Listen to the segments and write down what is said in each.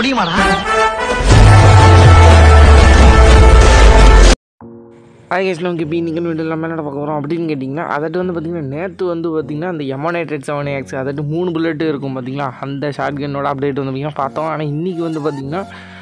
முடியுமாடா? ஆகேஸ்லாம் இப்போ இன்றைக்கி வீடியோ எல்லாமே என்ன பார்க்க போகிறோம் அப்படின்னு கேட்டிங்கன்னா, அதட்டு வந்து பார்த்திங்கன்னா நேற்று வந்து பார்த்திங்கன்னா அந்த M188 7AX அதட்டு 3 புல்லெட்டு இருக்கும் பார்த்திங்களா, அந்த ஷார்ட் கன்னோட அப்டேட் வந்து பார்த்திங்கன்னா பார்த்தோம். ஆனால் இன்றைக்கி வந்து பார்த்திங்கன்னா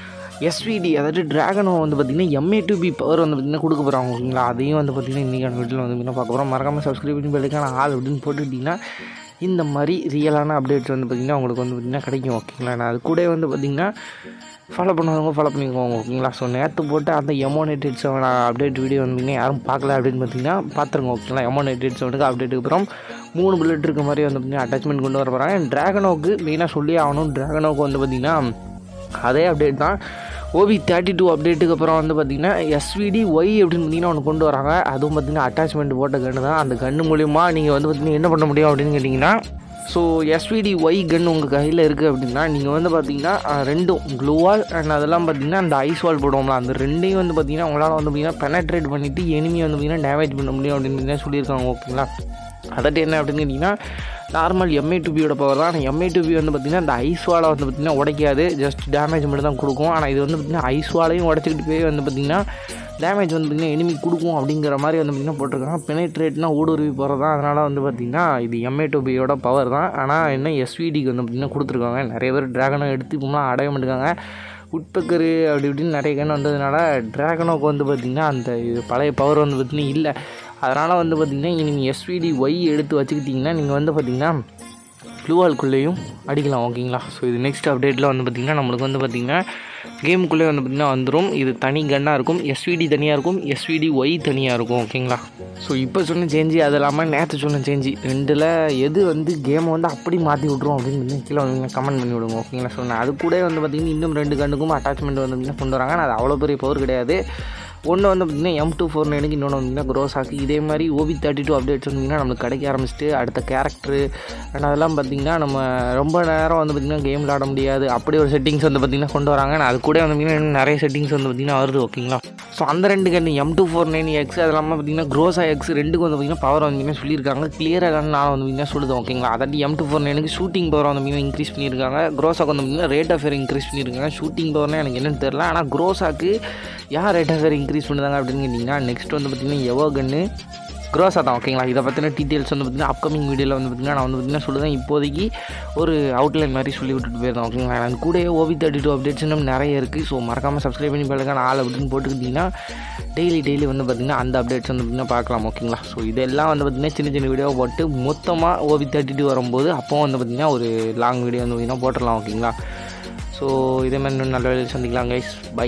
SVD அதாவது ட்ராகனோ வந்து பார்த்திங்கன்னா MA2B பவர் வந்து பார்த்திங்கன்னா கொடுக்க போகிறாங்க ஓகேங்களா. அதையும் வந்து பார்த்திங்கன்னா இன்றைக்கான வீடியோவில் வந்து பார்த்திங்கன்னா பார்க்க போகிறோம். மறக்காமல் சப்ஸ்கிரைப் பண்ணி பெல்லைக்கான ஆள் அப்படின்னு போட்டுக்கிட்டிங்கன்னா இந்த மாதிரி ரியலான அப்டேட்ஸ் வந்து பார்த்திங்கன்னா உங்களுக்கு வந்து பார்த்திங்கன்னா கிடைக்கும் ஓகேங்களா. நான் அது கூட வந்து பார்த்திங்கன்னா ஃபாலோ பண்ணுவாங்க, ஃபாலோ பண்ணிக்குவாங்க ஓகேங்களா. ஸோ நேற்று போட்டு அந்த M188 7 அப்டேட் வீடியோ வந்தீங்கன்னா யாரும் பார்க்கல அப்படின்னு பார்த்தீங்கன்னா பார்த்துருங்க ஓகேங்களா. M188 7க்கு அப்டேட்டுக்கு அப்புறம் 3 புல்லெட் இருக்க மாதிரி வந்து பார்த்திங்கன்னா அட்டாச்மெண்ட் கொண்டு வர போகிறாங்க. ட்ராகனோவுக்கு மெயினாக சொல்லி ஆகணும். ட்ராகனோவுக்கு வந்து பார்த்திங்கன்னா அதே அப்டேட் தான். OB32 அப்டேட்டுக்கு அப்புறம் வந்து பார்த்திங்கன்னா SVD Y அப்படின்னு பார்த்திங்கன்னா ஒன்று கொண்டு வராங்க. அதுவும் பார்த்திங்கன்னா அட்டாச்மெண்ட் போட்ட கன்று தான். அந்த கன்று மூலிமா நீங்கள் வந்து பார்த்திங்கன்னா என்ன பண்ண முடியும் அப்படின்னு கேட்டிங்கன்னா, ஸோ SVD Y கன் உங்கள் கையில் இருக்குது அப்படின்னா நீங்கள் வந்து பார்த்திங்கன்னா ரெண்டும் க்ளூவால் அண்ட் அதெல்லாம் பார்த்திங்கன்னா அந்த ஐஸ் வால் போடுவோம்ல, அந்த ரெண்டையும் வந்து பார்த்திங்கன்னா உங்களால் வந்து பார்த்திங்கன்னா பெனட்ரேட் பண்ணிவிட்டு எனிமியை வந்து பார்த்திங்கன்னா டேமேஜ் பண்ண முடியும் அப்படின்னு பார்த்தீங்கன்னா சொல்லியிருக்காங்க ஓகேங்களா. அதட்டு என்ன அப்படின்னு கேட்டிங்கன்னா நார்மல் MA2Bயோட பவர் தான். ஆனால் MA2B வந்து பார்த்திங்கன்னா அந்த ஐஸ் வாலை வந்து பார்த்திங்கன்னா உடைக்காது, ஜஸ்ட் டேமேஜ் மட்டும் தான் கொடுக்கும். ஆனால் இது வந்து பார்த்திங்கன்னா ஐஸ் வாலையும் உடச்சிக்கிட்டு போய் வந்து பார்த்திங்கன்னா டேமேஜ் வந்து பார்த்திங்கன்னா எனிமி கொடுக்கும் அப்படிங்கிற மாதிரி வந்து பார்த்திங்கன்னா போட்டிருக்காங்க. பெனட்ரேட்னா ஊடுருவி போகிறது தான். அதனால் வந்து பார்த்திங்கன்னா இது MA2Bயோட பவர் தான். ஆனால் என்ன SVDக்கு வந்து பார்த்திங்கன்னா கொடுத்துருக்காங்க. நிறைய பேர் ட்ராகனோ எடுத்து இப்போலாம் அடைய மாட்டேங்காங்க. உட்பக்கரு அப்படி இப்படின்னு நிறைய கன்று வந்ததுனால ட்ராகனோக்கு வந்து பார்த்திங்கன்னா அந்த இது பழைய பவர் வந்து பார்த்திங்கன்னா இல்லை. அதனால் வந்து பார்த்திங்கன்னா நீங்கள் SVD Y எடுத்து வச்சுக்கிட்டிங்கன்னா நீங்கள் வந்து பார்த்திங்கன்னா க்ளூவால்குள்ளேயும் அடிக்கலாம் ஓகேங்களா. ஸோ இது நெக்ஸ்ட் அப்டேட்டில் வந்து பார்த்திங்கன்னா நம்மளுக்கு வந்து பார்த்திங்கன்னா கேமுக்குள்ளே வந்து பார்த்திங்கன்னா வந்துடும். இது தனி கன்னாக இருக்கும், SVD தனியாக இருக்கும், SVD Y தனியாக இருக்கும் ஓகேங்களா. ஸோ இப்போ சொன்ன சேஞ்சு அது இல்லாமல் நேற்று சொன்ன சேஞ்சு ரெண்டில் எது வந்து கேமை வந்து அப்படி மாற்றி விட்ருவோம் அப்படின்னு கீழே வந்து கமெண்ட் பண்ணி விடுங்க ஓகேங்களா. ஸோ அது கூட வந்து பார்த்திங்கன்னா இன்னும் 2 கன்னுக்கும் அட்டாச்மெண்ட் வந்து பார்த்திங்கன்னா கொண்டு வராங்க. அது அவ்வளோ பெரிய பவர் கிடையாது. ஒன்று வந்து பார்த்திங்கன்னா M249க்கு, இன்னொன்று வந்திங்கன்னா க்ரோஸாக்கு. இதே மாதிரி OB32 அப்டேட்ஸ் வந்திங்கன்னா நம்மளுக்கு கிடைக்க ஆரம்பிச்சிட்டு அடுத்த கேரக்டரு அண்ட் அதெல்லாம் பார்த்திங்கன்னா நம்ம ரொம்ப நேரம் வந்து பார்த்திங்கன்னா கேம் விளாட முடியாது. அப்படி ஒரு செட்டிங்ஸ் வந்து பார்த்திங்கன்னா கொண்டு வராங்க. அது கூட வந்து பார்த்திங்கன்னா நிறைய செட்டிங்ஸ் வந்து பார்த்திங்கன்னா வருது ஓகேங்களா. ஸோ அந்த 2 கன்று M249X அதெல்லாம் பார்த்திங்கன்னா க்ரோஸா X ரெண்டுக்கு வந்து பார்த்திங்கன்னா பவர் வந்து சொல்லியிருக்காங்க. கிளியராக நான் வந்து பார்த்திங்கன்னா சொல்லுது ஓகேங்களா. அதாட்டி M249க்கு ஷூட்டிங் பவர் வந்து பார்த்திங்கன்னா இன்க்ரீஸ் பண்ணியிருக்காங்க. க்ரோஸாக்கு வந்து பார்த்திங்கன்னா ரேட் ஆஃப் ஃபேர் இன்க்ரீஸ் பண்ணியிருக்காங்க. ஷூட்டிங் பவர்னால் எனக்கு என்னென்னு தெரில. ஆனால் க்ரோஸாக்கு யார் ரேட் ஆஃப் ஃபேர் இன்க்ரீஸ் பண்ணுறாங்க அப்படின்னு கேட்டிங்கன்னா நெக்ஸ்ட் வந்து பார்த்திங்கன்னா எவோ கன்று க்ரோஸா தான் ஓகேங்களா. இதை பற்றின டீட்டெயில்ஸ் வந்து பார்த்திங்கன்னா அப்கமிங் வீடியோவில் வந்து பார்த்திங்கன்னா நான் வந்து பார்த்திங்கன்னா சொல்லுவேன். இப்போதைக்கு ஒரு அவுட்லைன் மாதிரி சொல்லி விட்டுட்டு போயிருந்தேன் ஓகேங்களா. அது கூட OB32 அப்டேட்ஸ் இன்னும் நிறைய இருக்குது. ஸோ மறக்காமல் சப்ஸ்கிரைப் பண்ணி பெல்லைக்கான ஆள் அப்படின்னு போட்டுக்கிட்டிங்கன்னா டெய்லி வந்து பார்த்திங்கன்னா அந்த அப்டேட்ஸ் வந்து பார்த்திங்கன்னா பார்க்கலாம் ஓகேங்களா. ஸோ இதெல்லாம் வந்து பார்த்திங்கன்னா சின்ன வீடியோ போட்டு மொத்தமாக OB32 வரும்போது அப்போ வந்து பார்த்திங்கன்னா ஒரு லாங் வீடியோ வந்து பார்த்திங்கன்னா போட்டுடலாம் ஓகேங்களா. ஸோ இதே மாதிரி இன்னும் நல்ல வேலையில் சந்திக்கலாம் கைஸ். பை.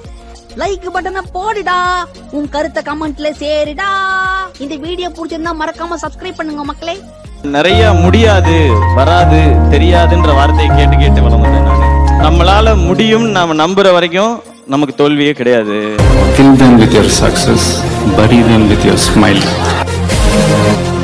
லைக் பட்டனை போடுடா, உன் கருத்தை கமெண்ட்ல சேருடா. இந்த வீடியோ பிடிச்சிருந்தா மறக்காம சப்ஸ்கிரைப் பண்ணுங்க மக்களே. நிறைய முடியாது, வராது, தெரியாதுன்ற வார்த்தையை கேட்டு வளர்ந்தேன் நான். நம்மளால முடியும் நாம நம்புற வரைக்கும் நமக்கு தோல்வியே கிடையாது. Kill them with your success, bury them with your smile.